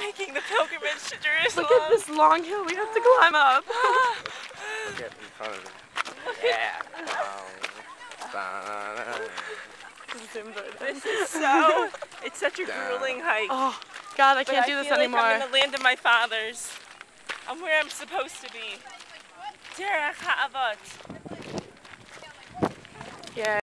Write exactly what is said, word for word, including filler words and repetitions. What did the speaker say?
making the pilgrimage to Jerusalem. Look at this long hill we have to climb up. Get in front of it. Yeah. This is so, it's such a grueling hike. Oh, God, I can't but do I this feel anymore. Like I'm in the land of my fathers. I'm where I'm supposed to be. Derech Ha'avot. Yeah.